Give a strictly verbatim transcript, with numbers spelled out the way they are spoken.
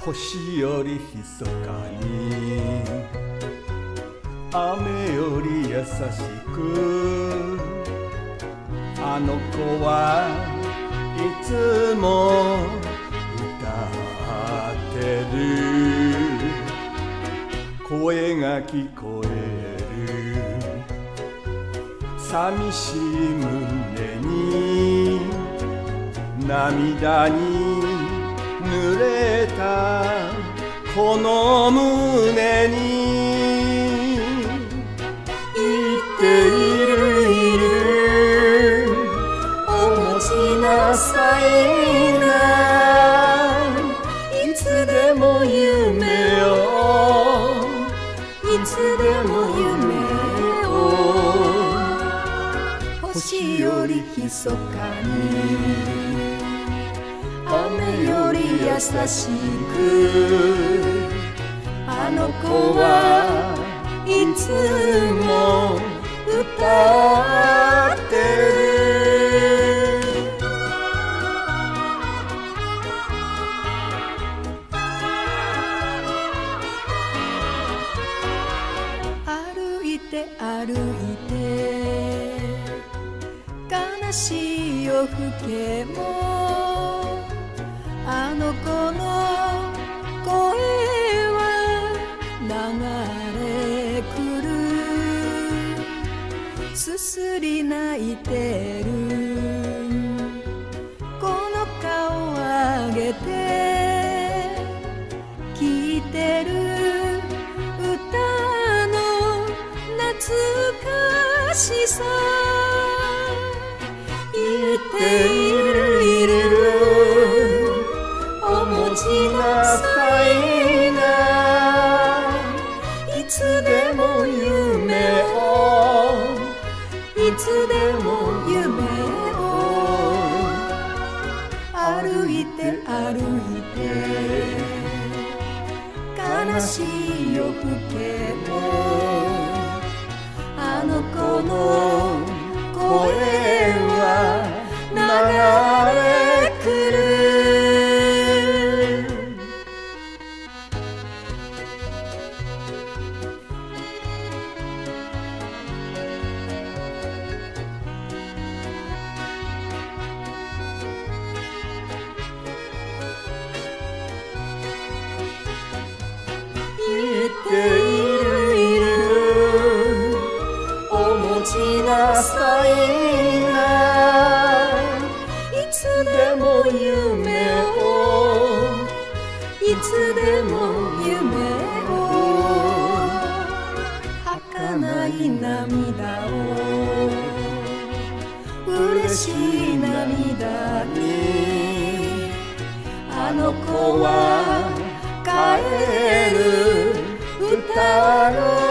星より密かに雨より優しくあの子はいつも歌ってる声が聞こえる寂しい胸に涙に濡れたこの胸に言っているいるお持ちなさいないつでも夢をいつでも夢を星より密かに雨より優しくあの子はいつも歌ってる歩いて歩いて悲しい夜更けもあの子の声は流れ来るすすり泣いてるこの顔上げて聞いてる歌の懐かしさ言っているいるお持ちなさいないつでも夢をいつでも夢を歩いて歩いて悲しい夜更けもあの子の声は流れ来る言っているいるお持ちなさいないつでも夢をいつでも夢を儚い涙を嬉しい涙にあの子は帰る歌の